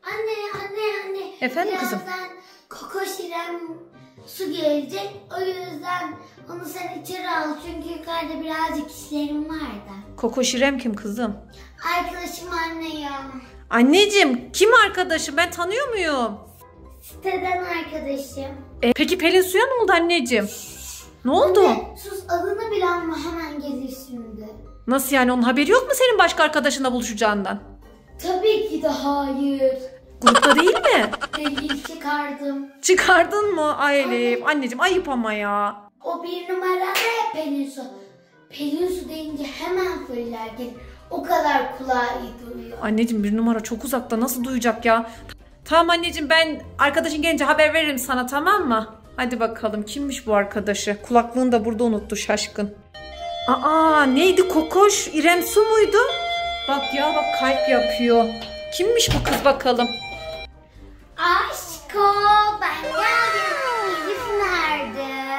Anne. Efendim kızım? Birazdan Koko Şirem su gelecek. O yüzden onu sen içeri al. Çünkü yukarıda birazcık işlerim var da. Koko Şirem kim kızım? Arkadaşım anne ya. Anneciğim kim arkadaşım? Ben tanıyor muyum? Siteden arkadaşım. Peki Pelin Su'ya ne oldu anneciğim? Ne oldu? Anne, sus adını bile alma, hemen gelir şimdi. Nasıl yani, onun haberi yok mu senin başka arkadaşınla buluşacağından? Tabii ki de hayır. Grupta değil mi? Değil, çıkardım. Çıkardın mı? Ay Elif. Anneciğim ayıp ama ya. O bir numara ne Pelin Su? Pelin Su deyince hemen fırlar gelir. O kadar kulağı iyi duyuyor. Anneciğim bir numara çok uzakta, nasıl duyacak ya? Tamam anneciğim, ben arkadaşın gelince haber veririm sana, tamam mı? Hadi bakalım, kimmiş bu arkadaşı? Kulaklığını da burada unuttu şaşkın. Aa, neydi Kokoş? İrem Su muydu? Bak ya, bak kalp yapıyor. Kimmiş bu kız bakalım? Aşko, ben geldim. Elif nerede?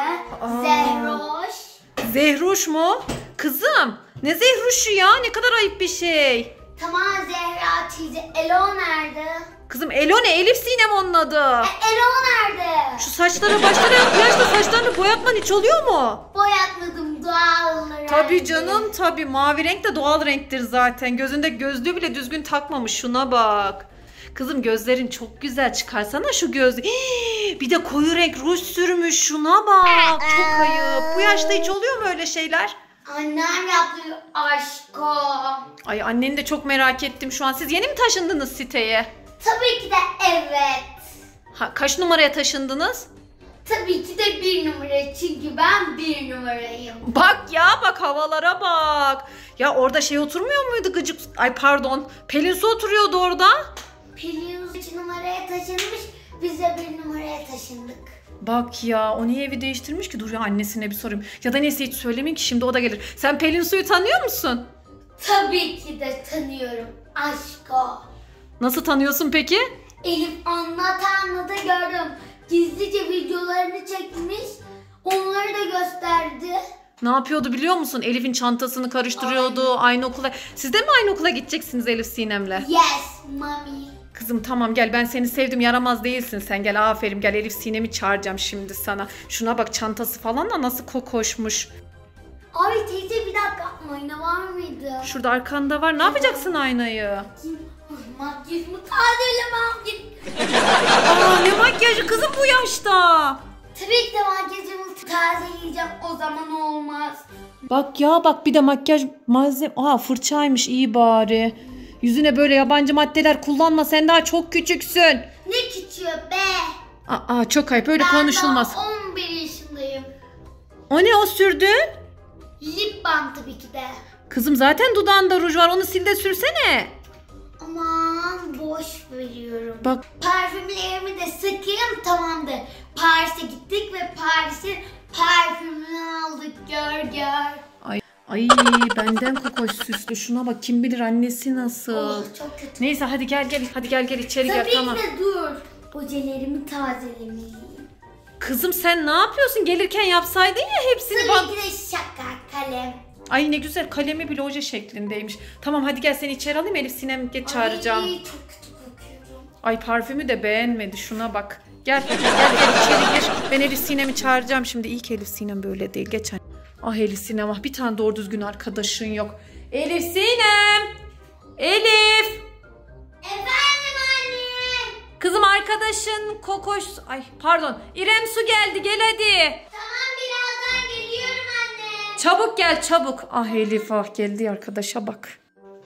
Zehroş. Zehruş mu? Kızım ne Zehruş'u ya, ne kadar ayıp bir şey. Tamam Zehra teyze. Elo nerede? Kızım Elo ne? Elif Sinem onun adı. Elo nerede? Şu saçlara başlara yap. Yaşta saçlarını boyatman hiç oluyor mu? Boyatmadım, doğal olarak. Tabii canım, tabii. Mavi renk de doğal renktir zaten. Gözünde gözlüğü bile düzgün takmamış. Şuna bak. Kızım gözlerin çok güzel, çıkarsana şu gözlüğü. Hii, bir de koyu renk ruj sürmüş. Şuna bak. Çok ayıp. Bu yaşta hiç oluyor mu öyle şeyler? Annem yapıyor Aşko. Ay anneni de çok merak ettim şu an. Siz yeni mi taşındınız siteye? Tabii ki de evet. Kaç numaraya taşındınız? Tabii ki de bir numara, çünkü ben bir numarayım. Bak ya, bak havalara bak. Ya orada şey oturmuyor muydu gıcık? Ay pardon. Pelin Su oturuyordu orada. Pelin 3 numaraya taşınmış, biz de bir numaraya taşındık. Bak ya, o niye evi değiştirmiş ki? Dur ya, annesine bir sorayım. Ya da neyse, hiç söylemeyeyim ki şimdi o da gelir. Sen Pelin Su'yu tanıyor musun? Tabii ki de tanıyorum Aşko. Nasıl tanıyorsun peki? Elif anlata gördüm. Gizlice videolarını çekmiş, onları da gösterdi. Ne yapıyordu biliyor musun? Elif'in çantasını karıştırıyordu. Aynı okula. Siz de mi aynı okula gideceksiniz Elif Sinem'le? Yes, mommy. Kızım tamam gel, ben seni sevdim, yaramaz değilsin sen, gel aferin, gel Elif Sinem'i çağıracağım şimdi sana. Şuna bak, çantası falan da nasıl kokoşmuş. Ay teyze bir dakika, ayna var mıydı? Şurada arkanda var, ne yapacaksın aynayı? Makyajımı tazelemem git. Aa, ne makyajı kızım bu yaşta? Tabii ki de makyajımı tazeleyeceğim, o zaman olmaz. Bak ya bak, bir de makyaj malzeme. Aa, fırçaymış, iyi bari. Yüzüne böyle yabancı maddeler kullanma, sen daha çok küçüksün. Ne küçüğü be? Aa, çok ayıp, öyle konuşulmaz. Ben daha 11 yaşındayım. O ne o sürdün? Lip balm tabii ki de. Kızım zaten dudağında ruj var, onu sil de sürsene. Aman boş veriyorum. Bak. Parfümlerimi de sıkayım, tamamdır. Paris'e gittik ve Paris'in parfümünü aldık, gör. Ay benden kokoş süslü, şuna bak, kim bilir annesi nasıl. Oh, çok kötü. Neyse hadi gel hadi gel içeri gel, tamam. Tabii ki de dur. Ojelerimi tazelemeliyim. Kızım sen ne yapıyorsun? Gelirken yapsaydın ya hepsini. Tabii ki de şaka, kalem. Ay ne güzel, kalemi bile oje şeklindeymiş. Tamam hadi gel, seni içeri alayım, Elif Sinem geç çağıracağım. Ay çok kötü kokuyorum. Ay parfümü de beğenmedi, şuna bak. Gel içeri gir. Ben Elif Sinem'i çağıracağım şimdi. İyi ki Elif Sinem böyle değil, geç. Ah Elif Sinem, ah bir tane doğru düzgün arkadaşın yok. Elif Sinem! Elif! Efendim anne. Kızım arkadaşın Kokoş... Ay pardon, İrem Su geldi, gel hadi. Tamam, birazdan geliyorum anne. Çabuk gel çabuk. Ah Elif, ah geldi arkadaşa bak.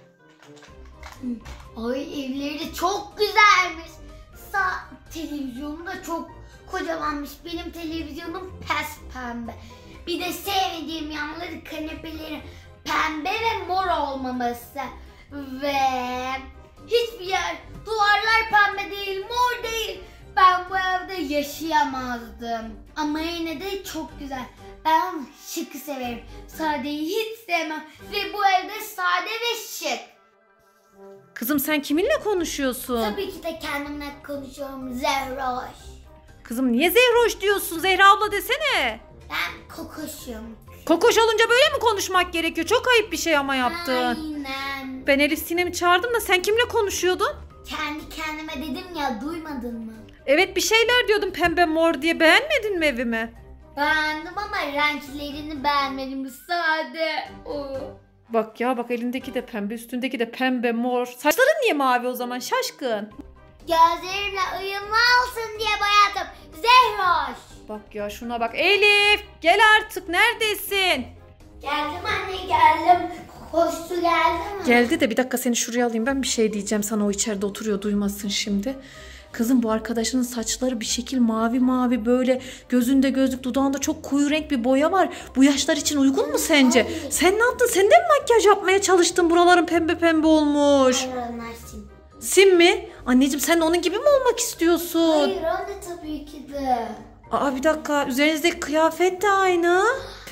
Ay evleri de çok güzelmiş. Televizyonu da çok kocamanmış. Benim televizyonum pes pembe. Bir de sevmediğim yanları kanepelerin pembe ve mor olmaması. Ve hiçbir yer, duvarlar pembe değil, mor değil. Ben bu evde yaşayamazdım. Ama yine de çok güzel. Ben şıkı severim. Sadeyi hiç sevmem. Ve bu evde sade ve şık. Kızım sen kiminle konuşuyorsun? Tabii ki de kendimle konuşuyorum, Zehroş. Kızım niye Zehroş diyorsun? Zehra abla desene. Ben kokoşum. Kokoş olunca böyle mi konuşmak gerekiyor? Çok ayıp bir şey ama yaptın. Aynen. Ben Elif Sinem'i çağırdım da sen kimle konuşuyordun? Kendi kendime dedim ya, duymadın mı? Evet bir şeyler diyordum pembe mor diye. Beğenmedin mi evimi? Beğendim ama renklerini beğenmedim. Sade o. Bak ya bak, elindeki de pembe, üstündeki de pembe mor. Saçların niye mavi o zaman şaşkın? Gözlerimle uyumlu olsun diye boyadım. Zehroş. Bak ya şuna bak. Elif gel artık, neredesin? Geldim anne, geldim. Koştu geldi mi? Geldi de bir dakika, seni şuraya alayım, ben bir şey diyeceğim sana, o içeride oturuyor, duymasın şimdi. Kızım bu arkadaşının saçları bir şekil mavi mavi, böyle gözünde gözlük, dudağında çok koyu renk bir boya var. Bu yaşlar için uygun mu sence? Hayır. Sen ne yaptın? Sen de mi makyaj yapmaya çalıştın? Buraların pembe pembe olmuş. Hayır, onlar sim. Sim mi? Anneciğim sen de onun gibi mi olmak istiyorsun? Hayır, anne tabii ki de. Aa bir dakika, üzerinizdeki kıyafet de aynı.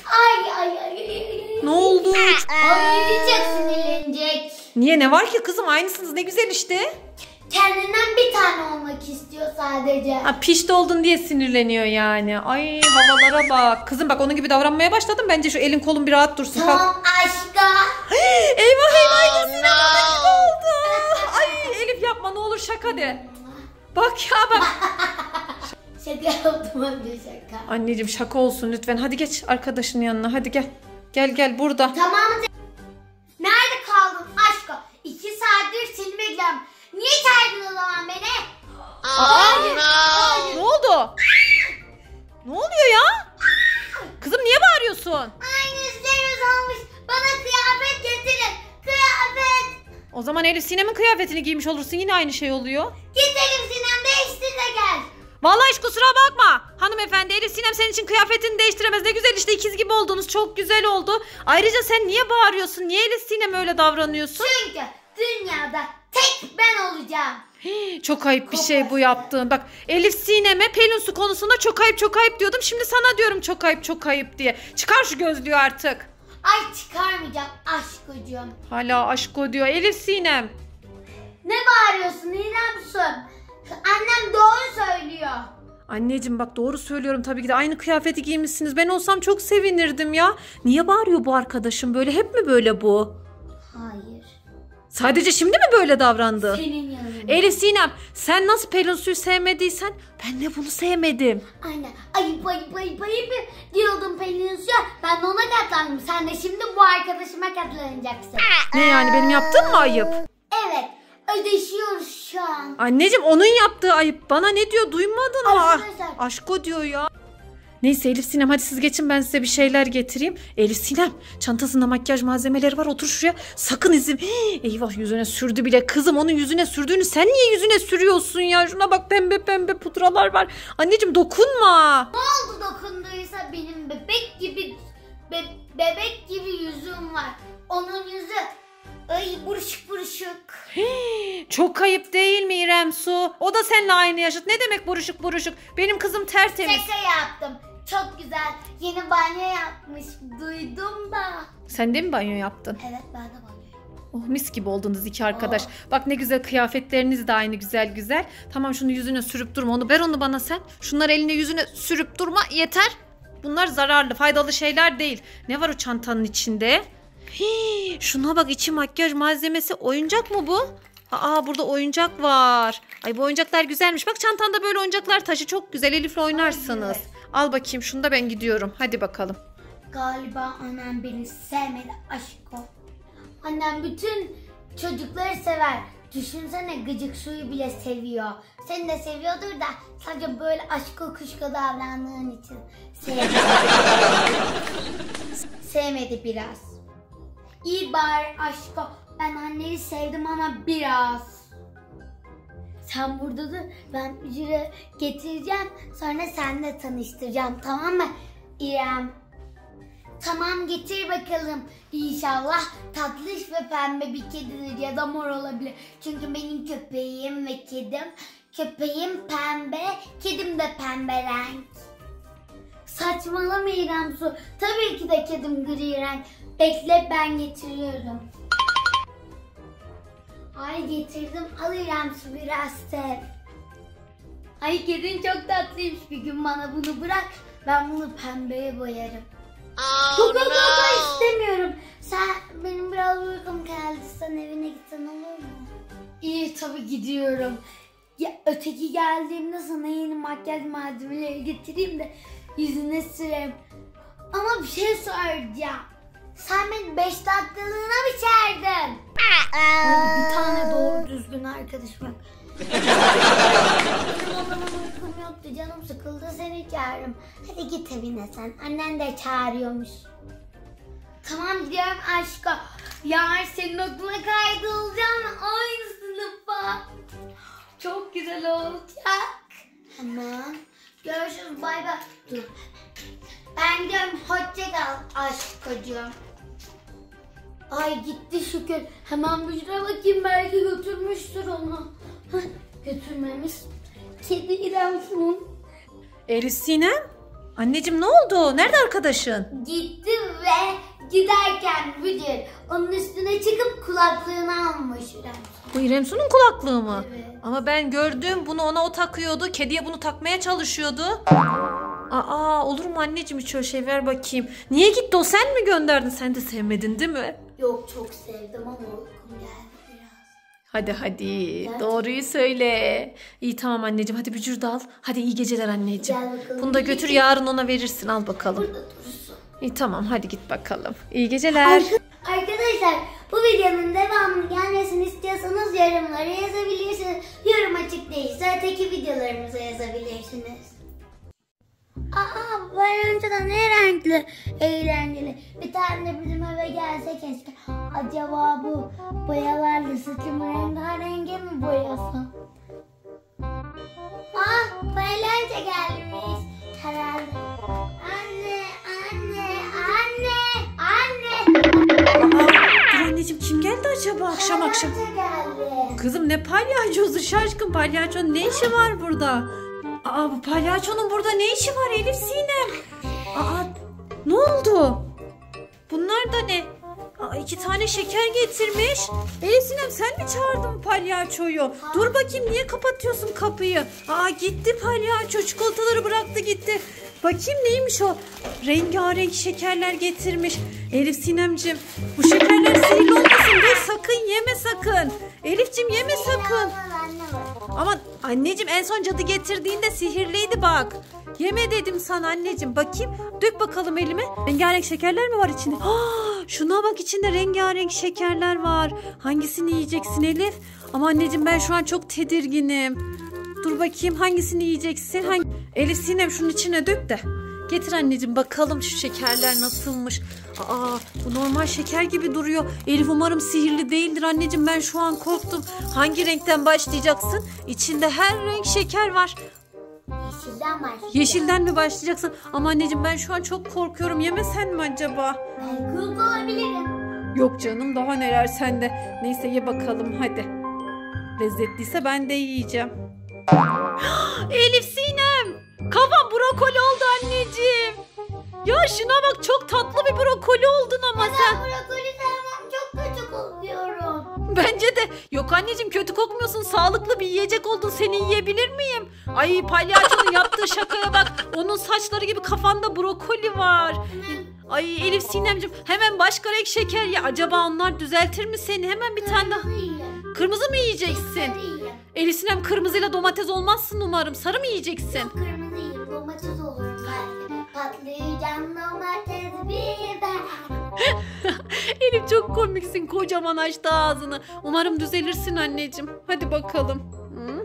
Ay. Ne oldu? Ağlayacak, sinirlenecek. Niye, ne var ki kızım, aynısınız, ne güzel işte. Kendinden bir tane olmak istiyor sadece. Ha, pişti oldun diye sinirleniyor yani. Ay havalara bak. Kızım bak, onun gibi davranmaya başladım. Bence şu elin kolun bir rahat dursun. Kalk. Tamam aşka. Eyvah aynı sinemada gibi oldu. Ay Elif yapma ne olur, şaka de. Bak ya bak. Şaka yaptım anne, şaka. Anneciğim şaka olsun lütfen. Hadi geç arkadaşının yanına, hadi gel. Gel burada. Tamam. Nerede kaldın aşko? 2 saattir seni bekliyorum. Niye çağırdın o zaman beni? Hayır. Ne oldu? Ne oluyor ya? Kızım niye bağırıyorsun? Aynı üstlerimiz olmuş. Bana kıyafet getirin. Kıyafet. O zaman Elif Sinem'in kıyafetini giymiş olursun, yine aynı şey oluyor. Gidelim Sinem, değiştir de gel. Vallahi hiç kusura bakma. Hanımefendi, Elif Sinem senin için kıyafetini değiştiremez. Ne güzel işte, ikiz gibi oldunuz. Çok güzel oldu. Ayrıca sen niye bağırıyorsun? Niye Elif Sinem öyle davranıyorsun? Çünkü dünyada tek ben olacağım. Çok ayıp bir şey bu yaptığın. Bak Elif Sinem'e Pelin Su konusunda çok ayıp diyordum. Şimdi sana diyorum çok ayıp diye. Çıkar şu gözlüğü artık. Ay çıkarmayacağım aşkocuğum. Hala aşko diyor Elif Sinem. Ne bağırıyorsun İremsun? Annem doğru söylüyor. Anneciğim bak, doğru söylüyorum tabii ki de, aynı kıyafeti giymişsiniz. Ben olsam çok sevinirdim ya. Niye bağırıyor bu arkadaşım böyle? Hep mi böyle bu? Hayır. Sadece şimdi mi böyle davrandı? Senin yanında. Elif Sinem, sen nasıl Pelin Su'yu sevmediysen ben de bunu sevmedim. Aynen. Ayıp diyordum Pelin Su'ya. Ben de ona katlandım. Sen de şimdi bu arkadaşıma katlanacaksın. Ne yani, benim yaptığım mı ayıp? Evet. Ödeşiyoruz şu an. Anneciğim onun yaptığı ayıp. Bana ne diyor, duymadın mı? Arkadaşlar. Aşko diyor ya. Neyse Elif Sinem, hadi siz geçin, ben size bir şeyler getireyim. Elif Sinem, çantasında makyaj malzemeleri var, otur şuraya. Sakın izin. Eyvah, yüzüne sürdü bile. Kızım onun yüzüne sürdüğünü sen niye yüzüne sürüyorsun ya? Şuna bak, pembe pembe pudralar var. Anneciğim dokunma. Ne oldu dokunduysa, benim bebek gibi yüzüm var. Onun yüzü buruşuk. Çok ayıp değil mi İrem Su? O da seninle aynı yaşıt. Ne demek buruşuk? Benim kızım tertemiz. Şaka yaptım. Çok güzel. Yeni banyo yapmış. Duydum da. Sen de mi banyo yaptın? Evet, ben de banyo yaptım. Oh mis gibi oldunuz iki arkadaş. Bak ne güzel, kıyafetleriniz de aynı güzel. Tamam, şunu yüzüne sürüp durma. Onu ver, onu bana sen. Şunları eline yüzüne sürüp durma, yeter. Bunlar zararlı, faydalı şeyler değil. Ne var o çantanın içinde? Şuna bak, içi makyaj malzemesi. Oyuncak mı bu? Aa burada oyuncak var. Ay bu oyuncaklar güzelmiş. Bak çantanda böyle oyuncaklar taşı, çok güzel. Elif'le oynarsınız. Al bakayım şunu da, ben gidiyorum. Hadi bakalım. Galiba annem beni sevmedi aşko. Annem bütün çocukları sever. Düşünsene, gıcık suyu bile seviyor. Seni de seviyordur da sadece böyle aşko kuşko davrandığın için sevmedi. Sevmedi biraz. İyi bari aşko. Ben anneni sevdim ama biraz. Sen burada dur. Ben Jüri getireceğim. Sonra seninle tanıştıracağım. Tamam mı İrem? Tamam, getir bakalım. İnşallah tatlış ve pembe bir kedidir ya da mor olabilir. Çünkü benim köpeğim ve kedim. Köpeğim pembe, kedim de pembe renk. Saçmalama İrem Su. Tabii ki de kedim gri renk. Bekle, ben getiriyorum. Ay getirdim. Al İrem Su, biraz sev. Ay kedin çok tatlıymış. Bir gün bana bunu bırak. Ben bunu pembeye boyarım. Çok istemiyorum. Benim biraz uykum geldi. Sen evine gitsen olur mu? İyi, tabii gidiyorum. Ya öteki geldiğimde sana yeni makyaj malzemeleri getireyim de yüzüne süreyim. Ama bir şey soracağım. Sen beni 5 dakikalığına mı çağırdın? Ay, bir tane doğru düzgün arkadaşım yok. Benim o zaman uykum yoktu, canım sıkıldı, seni çağırırım. Hadi git evine sen, annen de çağırıyormuş. Tamam gidiyorum aşkım. Yarın senin okula kaydolacağım, aynı sınıfa. Çok güzel olacak. Tamam. Görüşürüz, bay bay. Dur. Ben gidiyorum, hoşça kal aşkım. Ay gitti şükür. Hemen Bücre bakayım, belki götürmüştür onu. Hah, götürmemiş. Kedi İrem'sin. Elif Sinem. Anneciğim ne oldu? Nerede arkadaşın? Gitti ve giderken Bücre onun üstüne çıkıp kulaklığını almış İrem. Bu İrem Su'nun kulaklığı mı? Evet. Ama ben gördüm, bunu ona o takıyordu. Kediye bunu takmaya çalışıyordu. Aa, olur mu anneciğim, hiç öyle şey, ver bakayım. Niye gitti o, sen mi gönderdin? Sen de sevmedin değil mi? Yok, çok sevdim ama uykum geldi biraz. Hadi Evet. doğruyu söyle. İyi tamam anneciğim, hadi bücür de al. Hadi iyi geceler anneciğim. Gel bakalım. Bunu da götür, yarın ona verirsin, al bakalım. Burada dursun. İyi tamam, hadi git bakalım. İyi geceler. Arkadaşlar, bu videonun devamını gelmesini istiyorsanız yorumlara yazabilirsiniz. Yorum açık değilse öteki videolarımıza yazabilirsiniz. Aa, bu önceden ne renkli, eğlenceli. Bir tane de bizim eve gelse keşke. Acaba bu boyalarla saçımı rengarengi mi boyasam? Ah, eğlence gelmiş herhalde. Anne, anne, anne, anne. Dur anneciğim, kim geldi acaba akşam akşam? Eğlence geldi. Kızım ne palyaçosu şaşkın, palyaçonun ne işi var burada? Aa, bu palyaçonun burada ne işi var Elif Sinem? Aa, ne oldu? Bunlar da ne? Aa, 2 tane şeker getirmiş. Elif Sinem, sen mi çağırdın palyaçoyu? Dur bakayım, niye kapatıyorsun kapıyı? Aa, gitti palyaço, çikolataları bıraktı gitti. Bakayım neymiş o? Rengarenk şekerler getirmiş. Elif Sinemciğim, bu şekerler sihirli olmasın, dur sakın yeme sakın. Elifciğim yeme sakın. Ama anneciğim en son cadı getirdiğinde sihirliydi bak. Yeme dedim sana anneciğim. Bakayım, dök bakalım elime. Rengarenk şekerler mi var içinde? Aa, şuna bak, içinde rengarenk şekerler var. Hangisini yiyeceksin Elif? Ama anneciğim ben şu an çok tedirginim. Dur bakayım, hangisini yiyeceksin? Elif Sinem, şunun içine dök de. Getir anneciğim, bakalım şu şekerler nasılmış. Aa, bu normal şeker gibi duruyor. Elif, umarım sihirli değildir anneciğim, ben şu an korktum. Hangi renkten başlayacaksın? İçinde her renk şeker var. Yeşilden başlayacağım. Yeşilden mi başlayacaksın? Ama anneciğim ben şu an çok korkuyorum. Yemesen mi acaba? Ben kurt olabilirim. Yok canım, daha neler sende. Neyse ye bakalım hadi. Lezzetliyse ben de yiyeceğim. Elif Sinem, kafam brokoli oldu anneciğim. Ya şuna bak, çok tatlı bir brokoli oldun ama sen. Ben brokoli sevmem, çok kötü kokuyorum. Bence de. Yok anneciğim, kötü kokmuyorsun, sağlıklı bir yiyecek oldun, seni yiyebilir miyim? Ay, palyaçonun yaptığı şakaya bak, onun saçları gibi kafanda brokoli var. Ay Elif Sinemciğim, hemen başka renk şeker ye. Acaba onlar düzeltir mi seni? Hemen bir tane daha. Kırmızı mı yiyeceksin? Elif Sinem, kırmızıyla domates olmazsın umarım. Sarı mı yiyeceksin? Kırmızı yiyeyim, domates olurum belki. Patlayacağım domates birden. Elif çok komiksin, kocaman açtı ağzını. Umarım düzelirsin anneciğim. Hadi bakalım. Hı?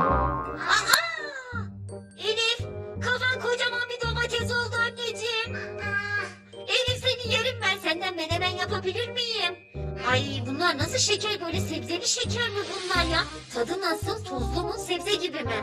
Elif, kafan kocaman bir domates oldu anneciğim. Elif, seni yerim ben, senden menemen yapabilir miyim? Ay, bunlar nasıl şeker, böyle sebzeli şeker mi bunlar ya? Tadı nasıl, tuzlu mu, sebze gibi mi?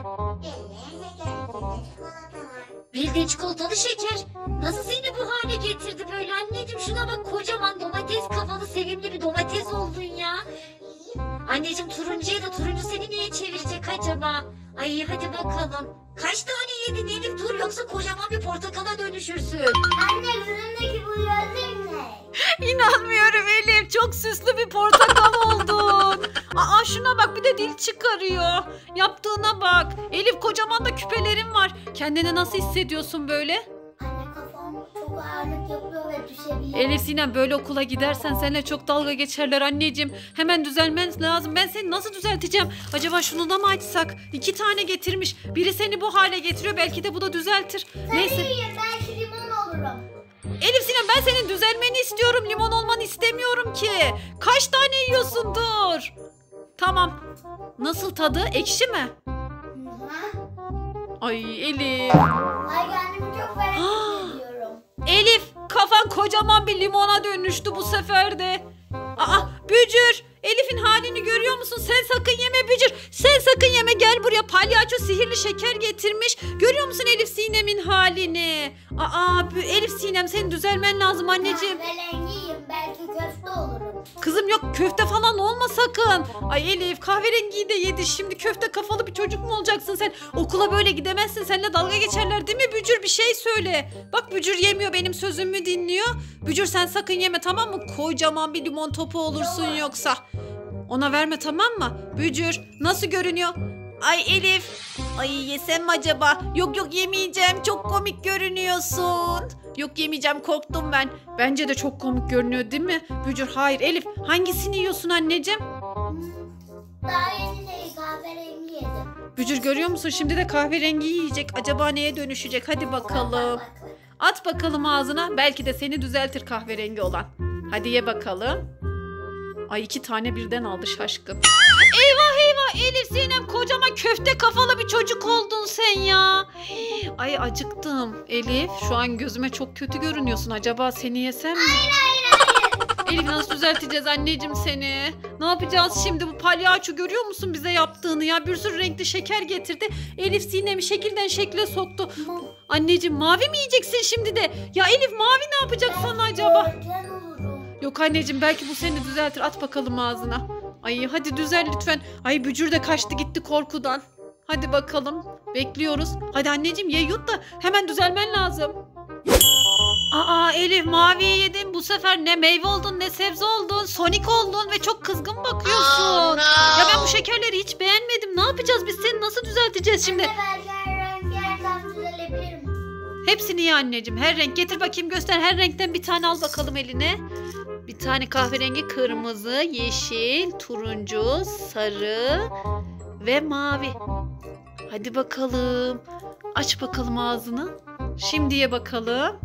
Bildiğin çikolatalı şeker. Nasıl seni bu hale getirdi böyle anneciğim? Şuna bak, kocaman domates kafalı sevimli bir domates oldun ya. Anneciğim, turuncuya da turuncu seni niye çevirecek acaba? Ay hadi bakalım. Kaç tane yedin Elif, dur yoksa kocaman bir portakala dönüşürsün. Anne, gözümdeki bu gözlük ne? İnanmıyorum Elif, çok süslü bir portakal oldun. Aa, şuna bak, bir de dil çıkarıyor. Yaptığına bak. Elif, kocaman da küpelerin var. Kendini nasıl hissediyorsun böyle? Anne, kafam çok ağırlık yapıyor ve düşebiliyor. Elif Sinem böyle okula gidersen seninle çok dalga geçerler anneciğim. Hemen düzelmen lazım. Ben seni nasıl düzelteceğim? Acaba şunu da mı açsak? 2 tane getirmiş. Biri seni bu hale getiriyor. Belki de bu da düzeltir. Neyse. Tabii ben şu limon olurum. Elif Sinem ben senin düzelmeni istiyorum. Limon olmanı istemiyorum ki. Kaç tane yiyorsun? Dur. Tamam. Nasıl tadı? Ekşi mi? Hı. Ay Elif. Ay kendimi çok merak ediyorum. Elif kafan kocaman bir limona dönüştü bu sefer de. Aa Bücür. Elif'in halini görüyor musun? Sen sakın yeme Bücür. Sen sakın yeme, gel buraya. Palyaço sihirli şeker getirmiş. Görüyor musun Elif Sinem'in halini? Aa Elif Sinem senin düzelmen lazım anneciğim. Kahverengiyim, belki köfte olurum. Kızım yok köfte falan olma sakın. Ay Elif kahverengiyi de yedi. Şimdi köfte kafalı bir çocuk mu olacaksın sen? Okula böyle gidemezsin. Seninle dalga geçerler değil mi Bücür? Bir şey söyle. Bak Bücür yemiyor, benim sözümü dinliyor. Bücür sen sakın yeme, tamam mı? Kocaman bir limon topu olursun yoksa. Ona verme, tamam mı? Bücür nasıl görünüyor? Ay Elif. Ay yesem mi acaba? Yok yemeyeceğim. Çok komik görünüyorsun. Yok yemeyeceğim, korktum ben. Bence de çok komik görünüyor değil mi? Bücür hayır. Elif hangisini yiyorsun anneciğim? Daha yeni de kahverengi yedim. Bücür görüyor musun? Şimdi de kahverengi yiyecek. Acaba neye dönüşecek? Hadi bakalım. Bak. At bakalım ağzına. Belki de seni düzeltir kahverengi olan. Hadi ye bakalım. Ay 2 tane birden aldı şaşkın. Eyvah Elif Sinem, kocaman köfte kafalı bir çocuk oldun sen ya. Ay acıktım. Elif şu an gözüme çok kötü görünüyorsun. Acaba seni yesem mi? Hayır. Elif nasıl düzelteceğiz anneciğim seni? Ne yapacağız şimdi? Bu palyaço görüyor musun bize yaptığını ya? Bir sürü renkli şeker getirdi. Elif Sinem'i şekilden şekle soktu. Anneciğim mavi mi yiyeceksin şimdi de? Ya Elif mavi ne yapacak sana acaba? Öğretmen olurum. Yok anneciğim belki bu seni düzeltir. At bakalım ağzına. Ay hadi düzel lütfen. Ay Bücür de kaçtı gitti korkudan. Hadi bakalım. Bekliyoruz. Hadi anneciğim ye yut da hemen düzelmen lazım. Aa Elif maviyi yedin. Bu sefer ne meyve oldun ne sebze oldun. Sonic oldun ve çok kızgın bakıyorsun. Ya ben bu şekerleri hiç beğenmedim. Ne yapacağız biz, seni nasıl düzelteceğiz şimdi? Anne belki her renk yerden düzelebilirim. Hepsini ye anneciğim. Her renk getir bakayım, göster. Her renkten bir tane al bakalım eline. Bir tane kahverengi, kırmızı, yeşil, turuncu, sarı ve mavi. Hadi bakalım. Aç bakalım ağzını. Şimdi ye bakalım.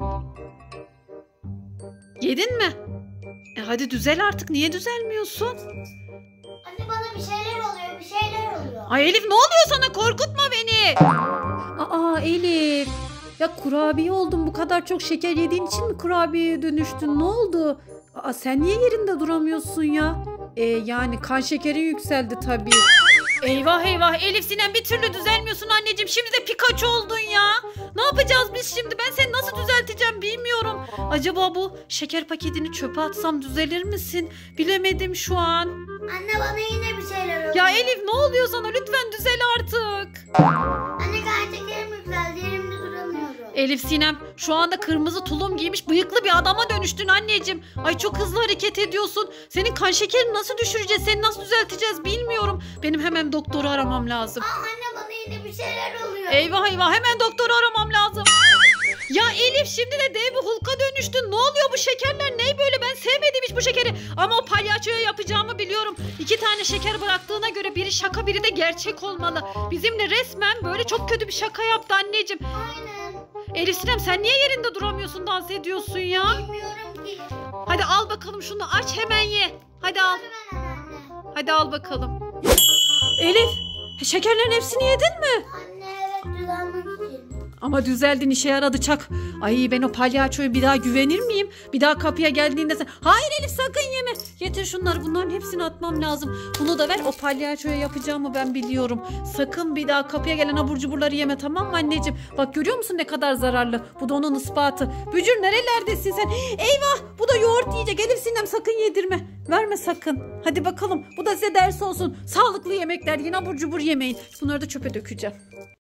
Yedin mi? Hadi düzel artık. Niye düzelmiyorsun? Anne bana bir şeyler oluyor. Ay Elif ne oluyor sana? Korkutma beni. Aa Elif. Ya kurabiye oldun, bu kadar çok şeker yediğin için mi kurabiyeye dönüştün? Ne oldu? Aa sen niye yerinde duramıyorsun ya? Yani kan şekerin yükseldi tabii. Eyvah Elif Sinem bir türlü düzelmiyorsun anneciğim. Şimdi de Pikachu oldun ya. Ne yapacağız biz şimdi? Ben seni nasıl düzelteceğim bilmiyorum. Acaba bu şeker paketini çöpe atsam düzelir misin? Bilemedim şu an. Anne bana yine bir şeyler oluyor. Ya Elif ne oluyor sana? Lütfen düzel artık. Anne gerçeklerim yükseldi, yerimde duramıyorum. Elif Sinem şu anda kırmızı tulum giymiş bıyıklı bir adama dönüştün anneciğim. Ay çok hızlı hareket ediyorsun. Senin kan şekerini nasıl düşüreceğiz? Seni nasıl düzelteceğiz bilmiyorum. Benim hemen doktoru aramam lazım. Anne bana yine bir şeyler oluyor. Eyvah hemen doktoru aramam lazım. Ya Elif şimdi de dev bir Hulk'a dönüştün. Ne oluyor bu şekerler? Ne böyle? Ben sevmedim hiç bu şekeri. Ama o palyaçoya yapacağımı biliyorum. 2 tane şeker bıraktığına göre biri şaka biri de gerçek olmalı. Bizimle resmen böyle çok kötü bir şaka yaptı anneciğim. Aynen. Elif Sinem sen niye yerinde duramıyorsun, dans ediyorsun ya? Bilmiyorum ki. Hadi al bakalım şunu, aç hemen ye. Hadi al. Ben anne. Hadi al bakalım. Elif şekerlerin hepsini yedin mi? Anne evet düzelmek için. Ama düzeldin, işe yaradı çak. Ay ben o palyaçoya bir daha güvenir miyim? Bir daha kapıya geldiğinde sen... Hayır Elif sakın yeme. Getir şunları, bunların hepsini atmam lazım. Bunu da ver, o palyaçoya yapacağımı ben biliyorum. Sakın bir daha kapıya gelen abur cuburları yeme, tamam mı anneciğim? Bak görüyor musun ne kadar zararlı? Bu da onun ispatı. Bücür nerelerdesin sen? Eyvah bu da yoğurt yiyecek. Elif Sinem sakın yedirme. Verme sakın. Hadi bakalım bu da size ders olsun. Sağlıklı yemekler yiyin, abur cubur yemeyin. Bunları da çöpe dökeceğim.